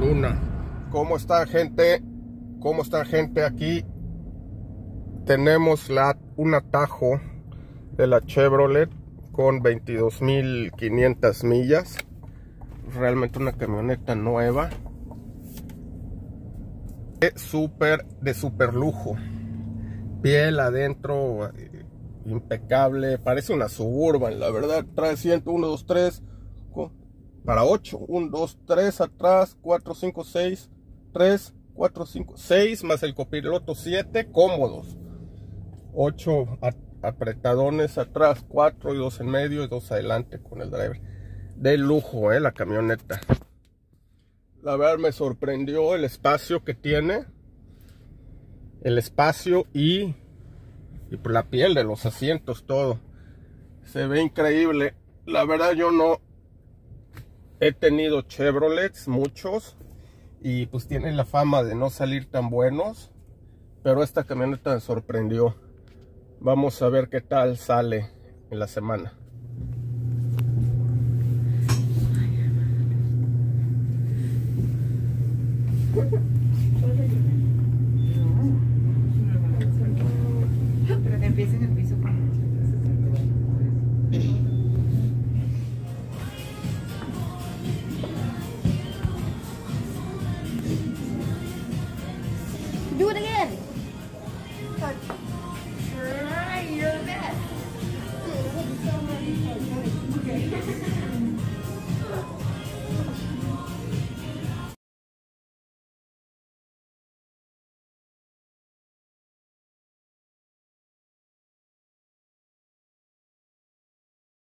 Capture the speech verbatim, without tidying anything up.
Luna. ¿Cómo está, gente? ¿Cómo está, gente? Aquí tenemos la, un atajo de la Chevrolet con veintidós mil quinientas millas. Realmente una camioneta nueva. De super, de super lujo. Piel adentro, impecable. Parece una Suburban, la verdad. Trae ciento uno, dos, tres. Para ocho. uno, dos, tres atrás. cuatro, cinco, seis. tres, cuatro, cinco, seis. Más el copiloto siete. Cómodos. ocho apretadones atrás. cuatro y dos en medio y dos adelante con el driver. De lujo, eh, la camioneta. La verdad me sorprendió el espacio que tiene. El espacio y, y por la piel de los asientos, todo. Se ve increíble. La verdad yo no he tenido Chevrolets, muchos. Y pues tienen la fama de no salir tan buenos. Pero esta camioneta me sorprendió. Vamos a ver qué tal sale en la semana.